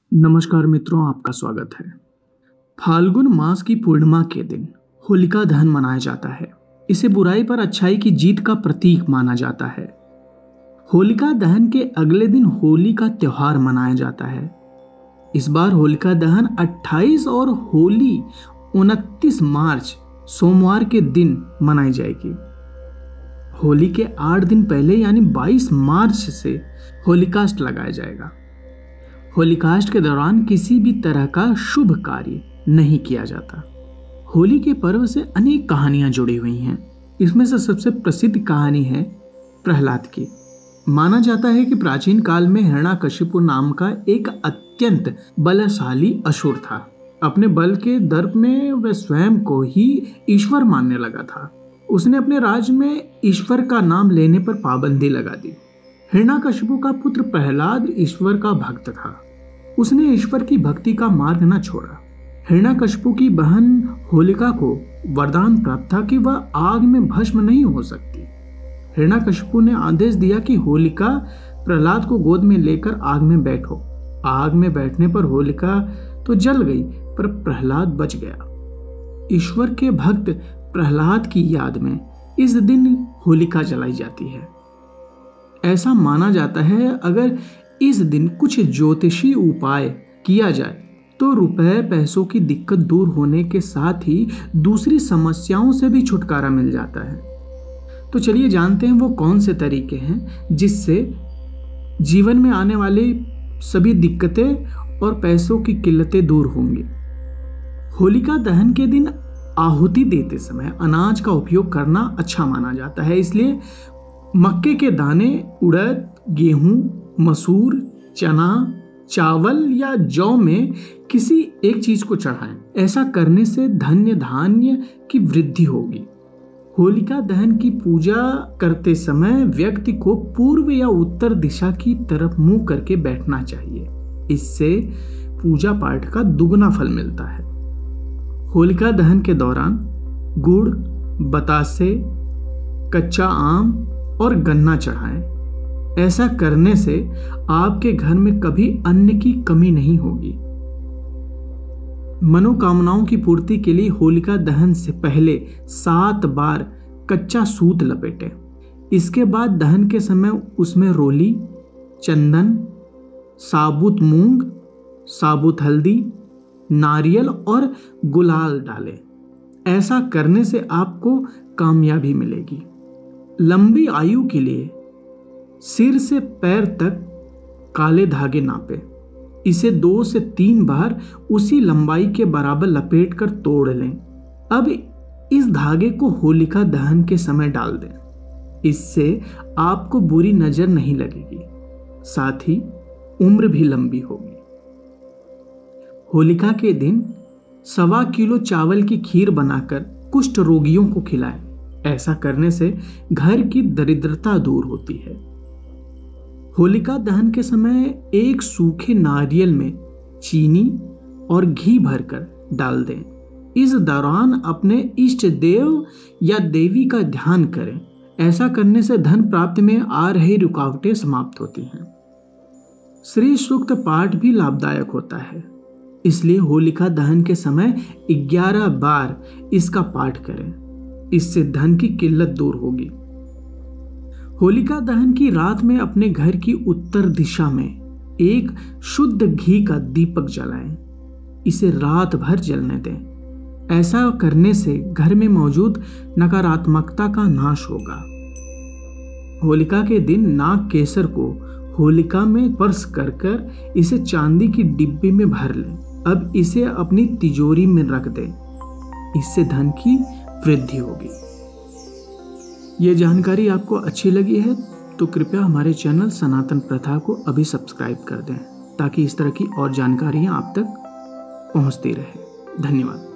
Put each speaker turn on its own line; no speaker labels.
नमस्कार मित्रों, आपका स्वागत है। फाल्गुन मास की पूर्णिमा के दिन होलिका दहन मनाया जाता है। इसे बुराई पर अच्छाई की जीत का प्रतीक माना जाता है। होलिका दहन के अगले दिन होली का त्योहार मनाया जाता है। इस बार होलिका दहन 28 और होली 29 मार्च सोमवार के दिन मनाई जाएगी। होली के 8 दिन पहले यानी 22 मार्च से होलिकाष्ट लगाया जाएगा। होलिकाष्ट के दौरान किसी भी तरह का शुभ कार्य नहीं किया जाता। होली के पर्व से अनेक कहानियां जुड़ी हुई हैं। इसमें से सबसे प्रसिद्ध कहानी है प्रहलाद की। माना जाता है कि प्राचीन काल में हिरण्यकशिपु नाम का एक अत्यंत बलशाली असुर था। अपने बल के दर्प में वह स्वयं को ही ईश्वर मानने लगा था। उसने अपने राज्य में ईश्वर का नाम लेने पर पाबंदी लगा दी। हिरण्यकशिपु का पुत्र प्रहलाद ईश्वर का भक्त था। उसने ईश्वर की भक्ति का मार्ग न छोड़ा। हिरण्यकशिपु की बहन होलिका को वरदान प्राप्त था कि वह आग में भस्म नहीं हो सकती। हिरण्यकशिपु ने आदेश दिया कि होलिका प्रहलाद को गोद में लेकर आग में बैठो। आग में बैठने पर होलिका तो जल गई, पर प्रहलाद बच गया। ईश्वर के भक्त प्रहलाद की याद में इस दिन होलिका जलाई जाती है। ऐसा माना जाता है अगर इस दिन कुछ ज्योतिषी उपाय किया जाए तो रुपए पैसों की दिक्कत दूर होने के साथ ही दूसरी समस्याओं से भी छुटकारा मिल जाता है। तो चलिए जानते हैं वो कौन से तरीके हैं जिससे जीवन में आने वाली सभी दिक्कतें और पैसों की किल्लतें दूर होंगी। होलिका दहन के दिन आहुति देते समय अनाज का उपयोग करना अच्छा माना जाता है। इसलिए मक्के के दाने, उड़द, गेहूं, मसूर, चना, चावल या जौ में किसी एक चीज को चढ़ाएं। ऐसा करने से धन्य धान्य की वृद्धि होगी। होलिका दहन की पूजा करते समय व्यक्ति को पूर्व या उत्तर दिशा की तरफ मुंह करके बैठना चाहिए। इससे पूजा पाठ का दुगना फल मिलता है। होलिका दहन के दौरान गुड़, बतासे, कच्चा आम और गन्ना चढ़ाएं। ऐसा करने से आपके घर में कभी अन्न की कमी नहीं होगी। मनोकामनाओं की पूर्ति के लिए होलिका दहन से पहले 7 बार कच्चा सूत लपेटें। इसके बाद दहन के समय उसमें रोली, चंदन, साबुत मूंग, साबुत हल्दी, नारियल और गुलाल डालें। ऐसा करने से आपको कामयाबी मिलेगी। लंबी आयु के लिए सिर से पैर तक काले धागे नापें। इसे 2 से 3 बार उसी लंबाई के बराबर लपेट कर तोड़ लें। अब इस धागे को होलिका दहन के समय डाल दें। इससे आपको बुरी नजर नहीं लगेगी, साथ ही उम्र भी लंबी होगी। होलिका के दिन 1.25 किलो चावल की खीर बनाकर कुष्ठ रोगियों को खिलाएं। ऐसा करने से घर की दरिद्रता दूर होती है। होलिका दहन के समय एक सूखे नारियल में चीनी और घी भरकर डाल दें। इस दौरान अपने इष्ट देव या देवी का ध्यान करें। ऐसा करने से धन प्राप्ति में आ रही रुकावटें समाप्त होती हैं। श्री सूक्त पाठ भी लाभदायक होता है, इसलिए होलिका दहन के समय 11 बार इसका पाठ करें। इससे धन की किल्लत दूर होगी। होलिका दहन की रात में अपने घर की उत्तर दिशा में एक शुद्ध घी का दीपक जलाएं। इसे रात भर जलने दें। ऐसा करने से घर में मौजूद नकारात्मकता का नाश होगा। होलिका के दिन नाग केसर को होलिका में स्पर्श कर इसे चांदी की डिब्बी में भर लें। अब इसे अपनी तिजोरी में रख दें। इससे धन की वृद्धि होगी। ये जानकारी आपको अच्छी लगी है तो कृपया हमारे चैनल सनातन प्रथा को अभी सब्सक्राइब कर दें, ताकि इस तरह की और जानकारियां आप तक पहुंचती रहे। धन्यवाद।